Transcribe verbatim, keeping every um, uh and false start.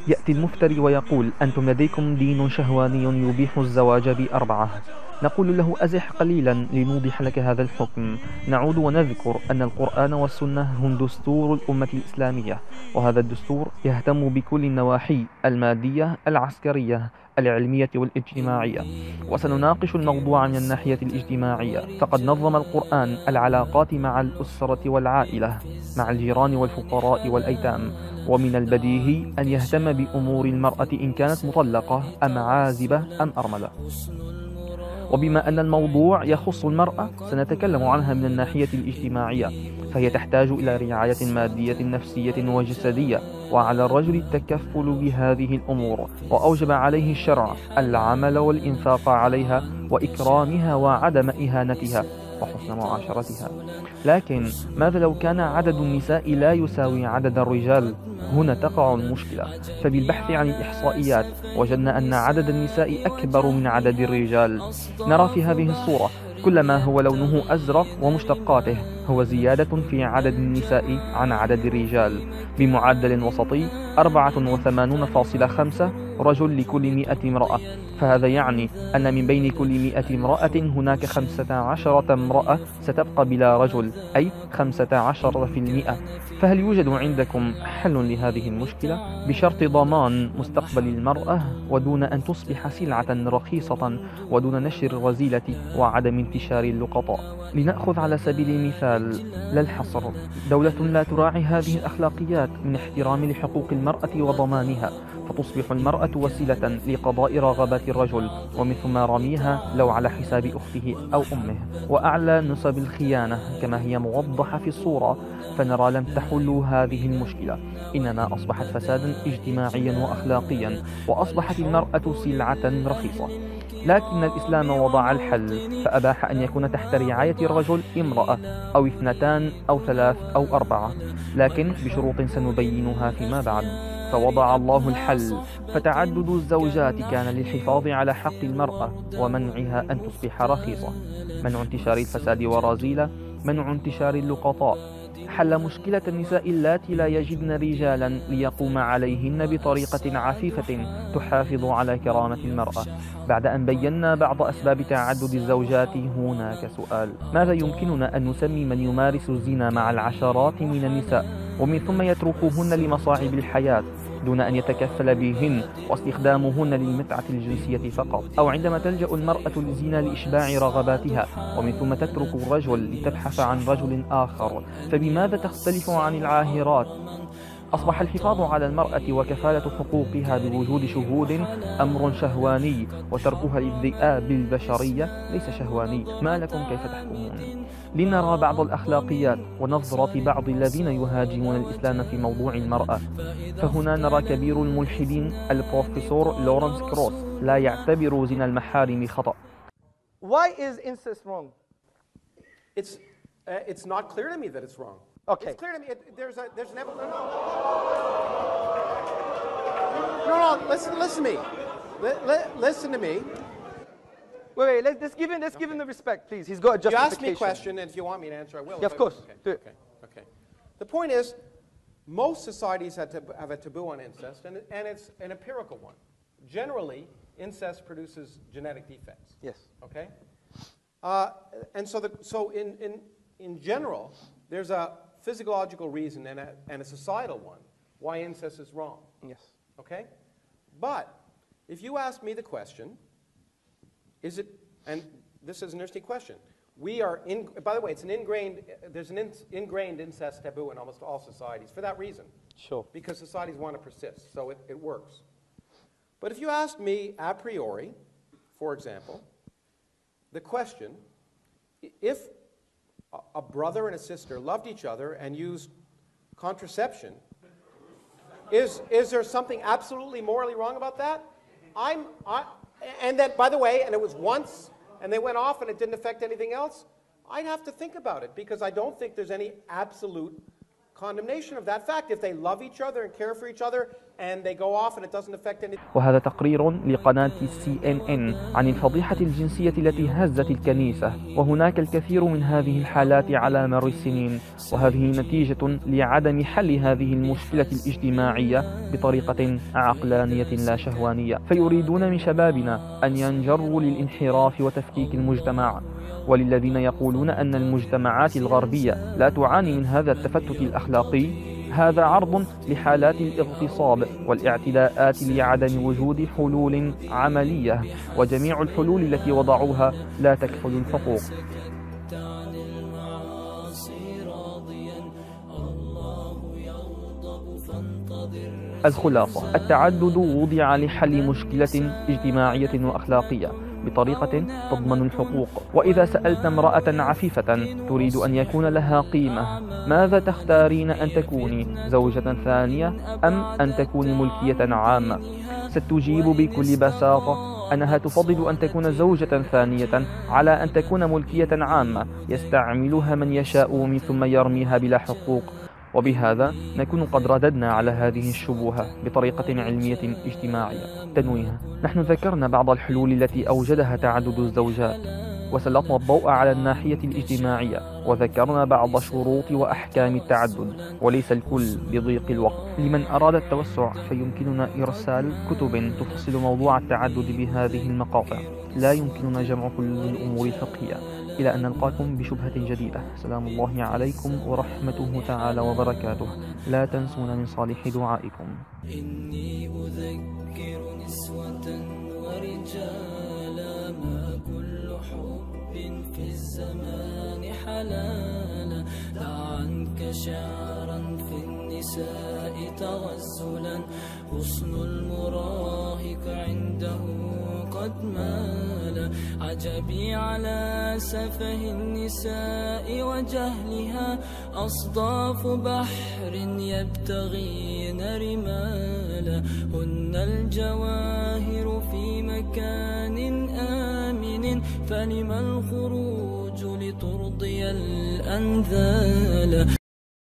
يأتي المفتري ويقول: أنتم لديكم دين شهواني يبيح الزواج بأربعة. نقول له: أزح قليلا لنوضح لك هذا الحكم. نعود ونذكر أن القرآن والسنة هم دستور الأمة الإسلامية، وهذا الدستور يهتم بكل النواحي المادية، العسكرية، العلمية والاجتماعية. وسنناقش الموضوع من الناحية الاجتماعية، فقد نظم القرآن العلاقات مع الأسرة والعائلة، مع الجيران والفقراء والأيتام. ومن البديهي أن يهتم بأمور المرأة إن كانت مطلقة أم عازبة أم أرملة. وبما أن الموضوع يخص المرأة سنتكلم عنها من الناحية الاجتماعية، فهي تحتاج إلى رعاية مادية نفسية وجسدية، وعلى الرجل التكفل بهذه الأمور، وأوجب عليه الشرع العمل والإنفاق عليها وإكرامها وعدم إهانتها وحسن معاشرتها. لكن ماذا لو كان عدد النساء لا يساوي عدد الرجال؟ هنا تقع المشكلة، فبالبحث عن الإحصائيات وجدنا أن عدد النساء أكبر من عدد الرجال. نرى في هذه الصورة كل ما هو لونه أزرق ومشتقاته هو زيادة في عدد النساء عن عدد الرجال بمعدل وسطي أربعة وثمانين فاصلة خمسة رجل لكل مئة امرأة. فهذا يعني أن من بين كل مئة امرأة هناك خمسة عشرة امرأة ستبقى بلا رجل، أي خمسة عشر في المئة. فهل يوجد عندكم حل لهذه المشكلة بشرط ضمان مستقبل المرأة ودون أن تصبح سلعة رخيصة ودون نشر الرذيلة وعدم انتشار اللقطاء؟ لنأخذ على سبيل المثال لا الحصر دولة لا تراعي هذه الأخلاقيات من احترام لحقوق المرأة وضمانها، فتصبح المرأة وسيلة لقضاء رغبات الرجل ومن ثم رميها لو على حساب أخته أو أمه. وأعلى نسب الخيانة كما هي موضحة في الصورة، فنرى لم تحل هذه المشكلة، إنما أصبحت فسادا اجتماعيا وأخلاقيا، وأصبحت المرأة سلعة رخيصة. لكن الإسلام وضع الحل، فأباح أن يكون تحت رعاية الرجل امرأة أو اثنتان أو ثلاث أو أربعة، لكن بشروط سنبينها فيما بعد. فوضع الله الحل، فتعدد الزوجات كان للحفاظ على حق المرأة ومنعها أن تصبح رخيصة، منع انتشار الفساد والرذيلة، منع انتشار اللقطاء. حل مشكلة النساء اللاتي لا يجدن رجالا ليقوم عليهن بطريقة عفيفة تحافظ على كرامة المرأة. بعد أن بينا بعض أسباب تعدد الزوجات، هناك سؤال: ماذا يمكننا أن نسمي من يمارس الزنا مع العشرات من النساء ومن ثم يتركوهن لمصاعب الحياة دون أن يتكفل بهن واستخدامهن للمتعة الجنسية فقط؟ أو عندما تلجأ المرأة للزنا لإشباع رغباتها ومن ثم تترك الرجل لتبحث عن رجل آخر، فبماذا تختلف عن العاهرات؟ أصبح الحفاظ على المرأة وكفالة حقوقها بوجود شهود أمر شهواني، وتركها للذئاب البشرية ليس شهواني. ما لكم كيف تحكمون؟ لنرى بعض الأخلاقيات ونظرة بعض الذين يهاجمون الإسلام في موضوع المرأة. فهنا نرى كبير الملحدين البروفيسور لورنس كروس لا يعتبر زنا المحارم خطأ. Why is incest wrong? It's, uh, it's not clear to me that it's wrong. Okay. It's clear to me. It, there's, a, there's an evolution. No, no, listen, listen to me. Li li listen to me. Wait, wait, let's, let's give him, let's okay. give him the respect, please. He's got a justification. You ask me a question, and if you want me to answer, I will. Yeah, of course. Okay, Do it. okay, okay. The point is, most societies have, tab have a taboo on incest, and, and it's an empirical one. Generally, incest produces genetic defects. Yes. Okay? Uh, and so, the, so in, in, in general, there's a physiological reason and a, and a societal one why incest is wrong. Yes. Okay? But if you ask me the question, is it, and this is an interesting question, we are, in, by the way, it's an ingrained, there's an in, ingrained incest taboo in almost all societies for that reason. Sure. Because societies want to persist, so it, it works. But if you asked me a priori, for example, the question, if a brother and a sister loved each other and used contraception, is, is there something absolutely morally wrong about that? I'm, I, and that, by the way, and it was once, and they went off and it didn't affect anything else, I'd have to think about it, because I don't think there's any absolute condemnation of that fact. If they love each other and care for each other, and they go off and it doesn't affect anything. وهذا تقرير لقناة سي إن إن عن الفضيحة الجنسية التي هزت الكنيسة، وهناك الكثير من هذه الحالات على مر السنين، وهذه نتيجة لعدم حل هذه المشكلة الاجتماعية بطريقة عقلانية لا شهوانية، فيريدون من شبابنا أن ينجروا للانحراف وتفكيك المجتمع. وللذين يقولون أن المجتمعات الغربية لا تعاني من هذا التفتت الأخلاقي، هذا عرض لحالات الاغتصاب والاعتداءات لعدم وجود حلول عملية، وجميع الحلول التي وضعوها لا تكفل الحقوق. الخلاصة: التعدد وضع لحل مشكلة اجتماعية وأخلاقية بطريقة تضمن الحقوق. وإذا سألت امرأة عفيفة تريد أن يكون لها قيمة: ماذا تختارين أن تكوني، زوجة ثانية أم أن تكوني ملكية عامة؟ ستجيب بكل بساطة أنها تفضل أن تكون زوجة ثانية على أن تكون ملكية عامة يستعملها من يشاء من ثم يرميها بلا حقوق. وبهذا نكون قد رددنا على هذه الشبهة بطريقة علمية اجتماعية. تنويه: نحن ذكرنا بعض الحلول التي أوجدها تعدد الزوجات، وسلطنا الضوء على الناحية الاجتماعية، وذكرنا بعض شروط وأحكام التعدد، وليس الكل لضيق الوقت. لمن أراد التوسع فيمكننا إرسال كتب تفصل موضوع التعدد بهذه المقاطع. لا يمكننا جمع كل الأمور الفقهية. إلى أن نلقاكم بشبهة جديدة. سلام الله عليكم ورحمته تعالى وبركاته. لا تنسونا من صالح دعائكم. إني أذكر نسوة ورجالا، ما كل حب في الزمان حلالا. دع عنك شعرا في النساء تغزلا، حسن المراهق عنده قد مال. عجبي على سفه النساء وجهلها، أصداف بحر يبتغين رمالا. هن الجواهر في مكان آمن، فلم الخروج لترضي الأنذال.